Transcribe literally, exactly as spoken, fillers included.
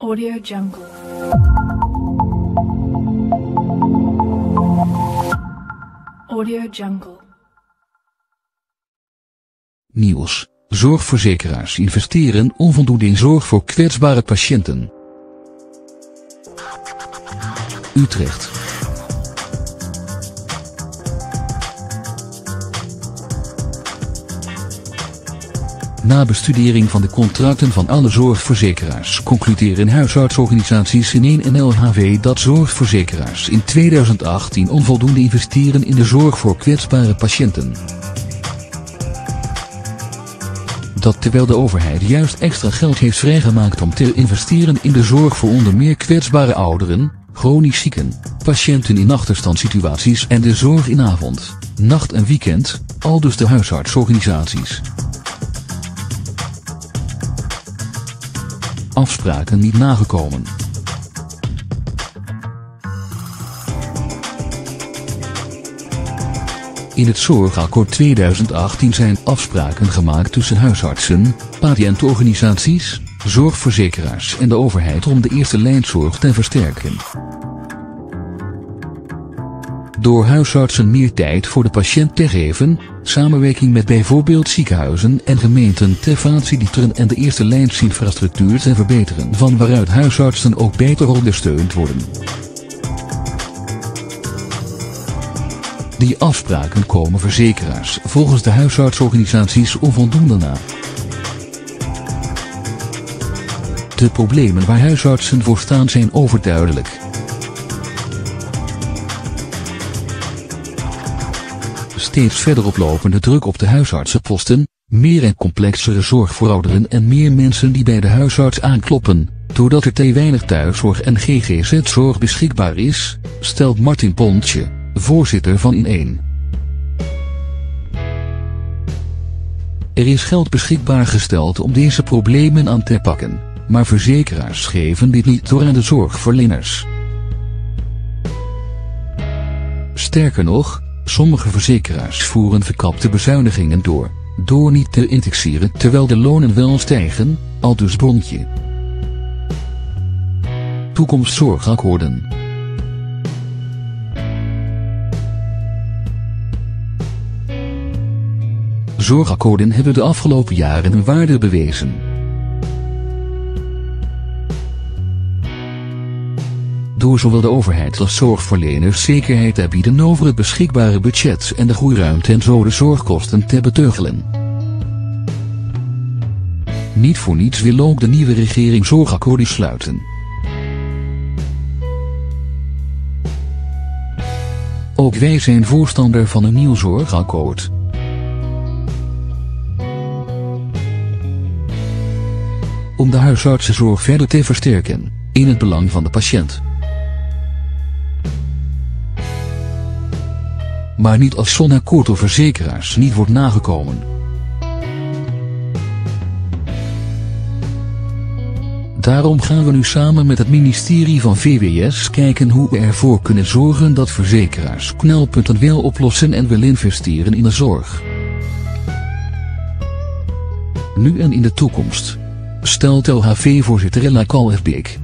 Audio Jungle. Audio Jungle. Nieuws. Zorgverzekeraars investeren onvoldoende in zorg voor kwetsbare patiënten. Utrecht. Na bestudering van de contracten van alle zorgverzekeraars concluderen huisartsorganisaties in één N L H V dat zorgverzekeraars in tweeduizend achttien onvoldoende investeren in de zorg voor kwetsbare patiënten. Dat terwijl de overheid juist extra geld heeft vrijgemaakt om te investeren in de zorg voor onder meer kwetsbare ouderen, chronisch zieken, patiënten in achterstandssituaties en de zorg in avond, nacht en weekend, aldus de huisartsorganisaties. Afspraken niet nagekomen. In het Zorgakkoord tweeduizend achttien zijn afspraken gemaakt tussen huisartsen, patiëntenorganisaties, zorgverzekeraars en de overheid om de eerste lijnzorg te versterken. Door huisartsen meer tijd voor de patiënt te geven, samenwerking met bijvoorbeeld ziekenhuizen en gemeenten te faciliteren en de eerste lijnsinfrastructuur te verbeteren, van waaruit huisartsen ook beter ondersteund worden. Die afspraken komen verzekeraars volgens de huisartsorganisaties onvoldoende na. De problemen waar huisartsen voor staan zijn overduidelijk. Steeds verder oplopende druk op de huisartsenposten, meer en complexere zorg voor ouderen en meer mensen die bij de huisarts aankloppen, doordat er te weinig thuiszorg en G G Z-zorg beschikbaar is, stelt Martin Pontje, voorzitter van I N één. Er is geld beschikbaar gesteld om deze problemen aan te pakken, maar verzekeraars geven dit niet door aan de zorgverleners. Sterker nog, sommige verzekeraars voeren verkapte bezuinigingen door, door niet te indexeren terwijl de lonen wel stijgen, aldus Pontje. Toekomstzorgakkoorden. Zorgakkoorden hebben de afgelopen jaren hun waarde bewezen. Door zowel de overheid als zorgverleners zekerheid te bieden over het beschikbare budget en de groeiruimte en zo de zorgkosten te beteugelen. Niet voor niets wil ook de nieuwe regering zorgakkoorden sluiten. Ook wij zijn voorstander van een nieuw zorgakkoord. Om de huisartsenzorg verder te versterken, in het belang van de patiënt. Maar niet als zo'n akkoord door verzekeraars niet wordt nagekomen. Daarom gaan we nu samen met het ministerie van V W S kijken hoe we ervoor kunnen zorgen dat verzekeraars knelpunten wel oplossen en wil investeren in de zorg. Nu en in de toekomst, stelt L H V-voorzitter Ella Kalfbeek.